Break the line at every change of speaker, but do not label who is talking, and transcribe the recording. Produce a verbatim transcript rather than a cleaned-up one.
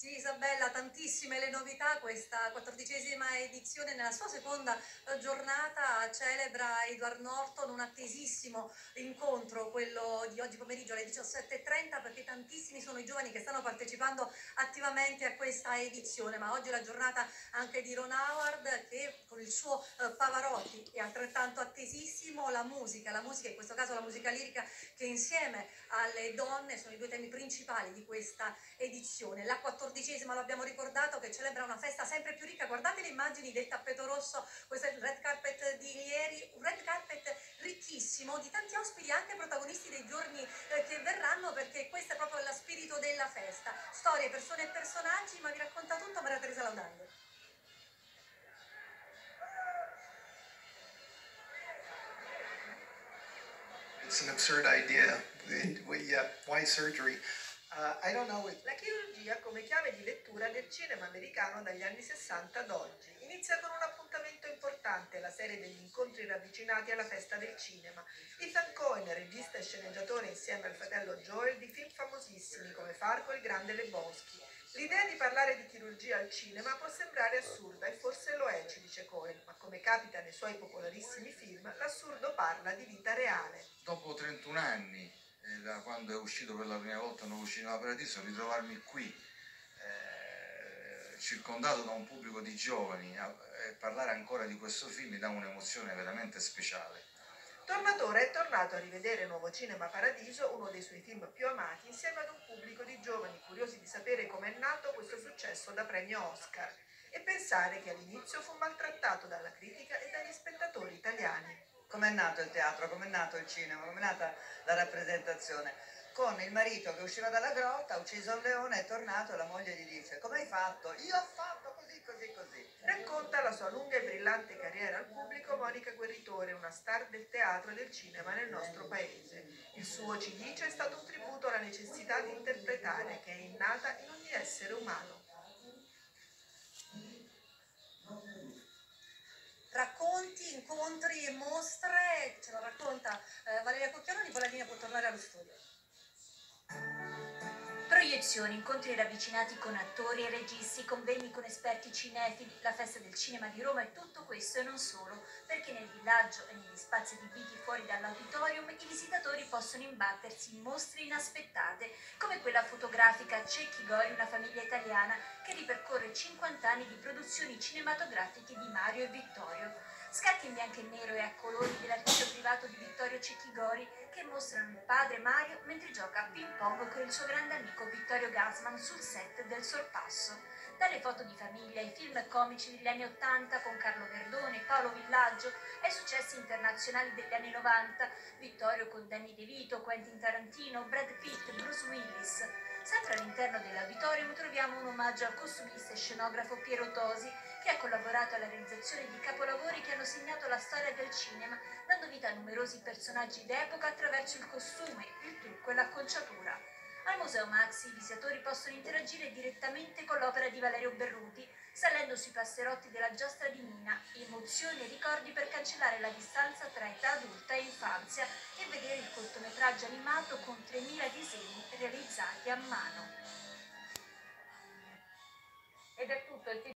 Sì, Isabella, tantissime le novità. Questa quattordicesima edizione, nella sua seconda eh, giornata, celebra Edward Norton, un attesissimo incontro, quello di oggi pomeriggio alle diciassette e trenta, perché tantissimi sono i giovani che stanno partecipando attivamente a questa edizione. Ma oggi è la giornata anche di Ron Howard, che con il suo eh, Pavarotti è altrettanto attesissimo. La musica, la musica, in questo caso la musica lirica, che insieme alle donne sono i due temi principali di questa edizione. La quattordicesima, lo abbiamo ricordato, che celebra una festa sempre più ricca. Guardate le immagini del tappeto rosso, questo è il red carpet di ieri, un red carpet ricchissimo di tanti ospiti, anche protagonisti dei giorni eh, che verranno, perché questo è proprio lo spirito della festa. Storie, persone e personaggi, ma vi racconta tutto Maria Teresa Laudando.
It's an absurd idea. We, we, uh, why surgery? Uh, I don't know. It...
La chirurgia come chiave di lettura del cinema americano dagli anni sessanta ad oggi. Inizia con un appuntamento importante, la serie degli incontri ravvicinati alla festa del cinema. Ethan Cohen, regista e sceneggiatore insieme al fratello Joel di film famosissimi come Fargo e Il Grande Lebowski. L'idea di parlare di chirurgia al cinema può sembrare assurda, e forse lo è, ci dice Cohen, ma come capita nei suoi popolarissimi film, l'assurdo parla di vita reale.
Dopo trentuno anni, eh, da quando è uscito per la prima volta un nuovo Cinema Paradiso, ritrovarmi qui, eh, circondato da un pubblico di giovani, e parlare ancora di questo film mi dà un'emozione veramente speciale.
Tornatore è tornato a rivedere Nuovo Cinema Paradiso, uno dei suoi film più amati, insieme ad un pubblico di giovani curiosi di sapere com'è nato questo successo da premio Oscar, e pensare che all'inizio fu maltrattato dalla critica e dagli spettatori italiani.
Com'è nato il teatro, com'è nato il cinema, com'è nata la rappresentazione? Con il marito che usciva dalla grotta, ha ucciso un leone, è tornato e la moglie gli dice: come hai fatto? Io ho fatto così, così, così.
Racconta la sua lunga e brillante carriera al pubblico Monica Guerritore, una star del teatro e del cinema nel nostro paese. Il suo, ci dice, è stato un tributo alla necessità di interpretare, che è innata in ogni essere umano.
Racconti, incontri e mostre, ce lo racconta eh, Valeria Cocchiaroni. Poi la linea può tornare allo studio.
Proiezioni, incontri ravvicinati con attori e registi, convegni con esperti cinefili, la festa del cinema di Roma, e tutto questo e non solo, perché nel villaggio e negli spazi adibiti fuori dall'auditorium i visitatori possono imbattersi in mostre inaspettate, come quella fotografica Cecchi Gori, una famiglia italiana, che ripercorre cinquanta anni di produzioni cinematografiche di Mario e Vittorio. Scatti in bianco e nero e a colori dell'archivio privato di Vittorio Cecchi Gori, che mostrano il padre Mario mentre gioca a ping pong con il suo grande amico Vittorio Gassman sul set del Sorpasso. Dalle foto di famiglia ai film comici degli anni ottanta con Carlo Verdone, Paolo Villaggio, ai successi internazionali degli anni novanta, Vittorio con Danny De Vito, Quentin Tarantino, Brad Pitt, Bruce Willis. Sempre all'interno dell'auditorium troviamo un omaggio al costumista e scenografo Piero Tosi, che ha collaborato alla realizzazione di capolavori che hanno segnato la storia del cinema, dando vita a numerosi personaggi d'epoca attraverso il costume, il trucco e l'acconciatura. Al Museo Maxi i visitatori possono interagire direttamente con l'opera di Valerio Berruti, salendo sui passerotti della giostra di Nina, emozioni e ricordi per cancellare la distanza tra età adulta e infanzia, e vedere il cortometraggio animato con tremila disegni realizzati a mano. Ed è tutto. Il